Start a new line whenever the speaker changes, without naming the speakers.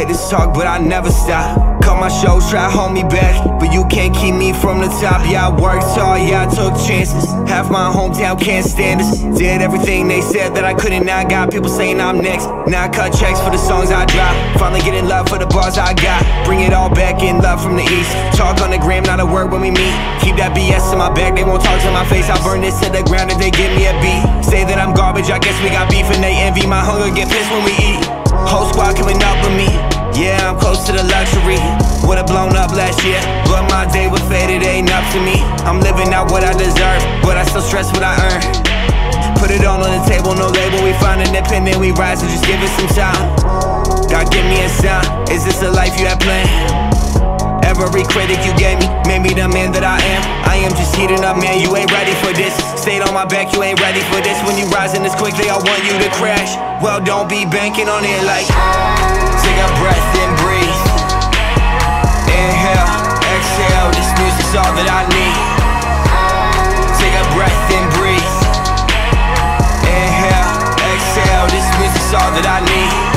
Haters talk, but I never stop. Cut my shows, try to hold me back, but you can't keep me from the top. Yeah, I worked hard, yeah, I took chances. Half my hometown can't stand us. Did everything they said that I couldn't. Now I got people saying I'm next. Now I cut checks for the songs I drop. Finally getting love for the bars I got. Bring it all back in love from the east. Talk on the gram, not a word when we meet. Keep that BS in my back, they won't talk to my face. I burn this to the ground if they give me a beat. Say that I'm garbage, I guess we got beef and they envy my hunger, get pissed when we eat. Whole squad coming up with me. Yeah, I'm close to the luxury. Would've blown up last year, but my day was faded, ain't up to me. I'm living out what I deserve, but I still stress what I earn. Put it all on the table, no label, we find independent, we rise, so just give it some time. God, give me a sign, is this a life you have planned? Every critic you gave me made me the man that I am. I am just heating up, man, you ain't ready for this. Stayed on my back, you ain't ready for this. When you rising this quick, they all want you to crash. Well, don't be banking on it like take a breath and breathe. Inhale, exhale, this music's all that I need. Take a breath and breathe. Inhale, exhale, this music's all that I need.